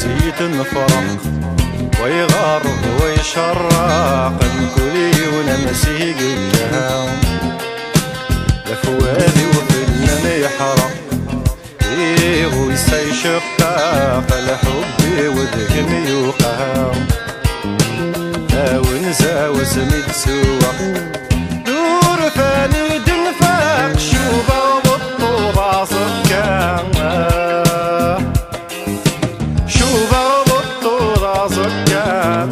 نسيت نفرح ويغرب ويشرق الكلي ونمسي قلها لفواذي وفنن يحرق ويسي شقاق الحب وذهن يوقع ونزا وسميد سوا دور فاني دنفاق شوبا بطوبة صكا شوبا بطوبة صكا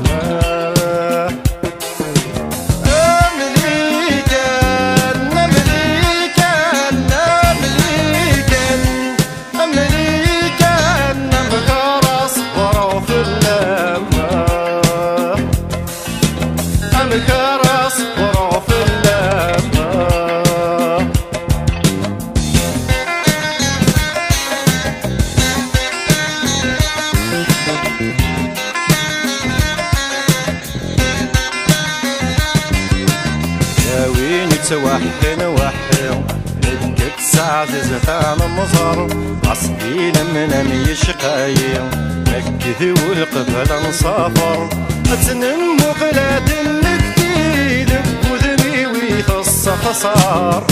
توحن وحن لقيت ساعة زفان مصر عصبين من يشقايم مكذي والقبل نصافر أتنم مقلاد الكتيد بوذني ويثص خسار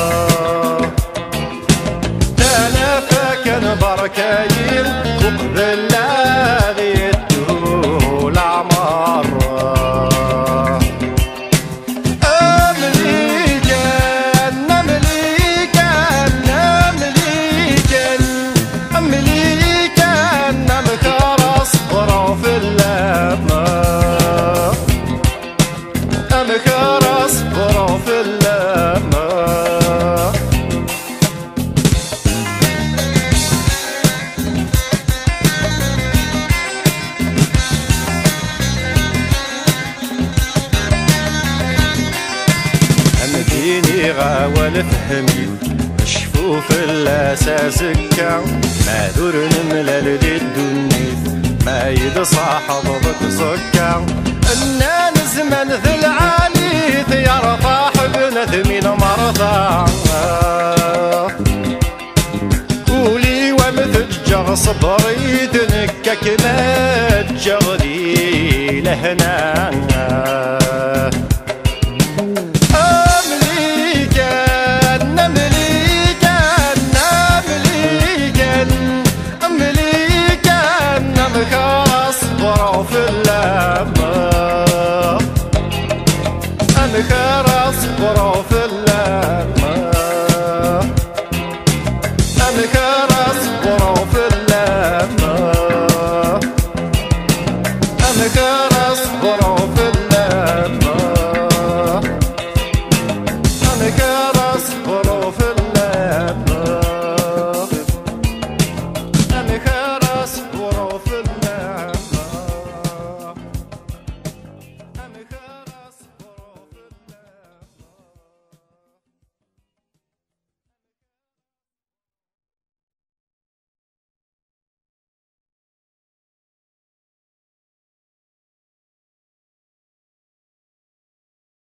تانا فاكن بركايم وقبل لاذي الدول عمار غاول فهمي شفوف الاساس كا ما دور نملل دي الدنيا ما يد صاحب بتصكا انا نزمن ذي العالي يرفع حبنا ذمين مرضى قولي ومثجر صبري تنكك ما تجغدي لهنا خرس برو في اللمة أنا خرس برو في اللمة أنا خرس برو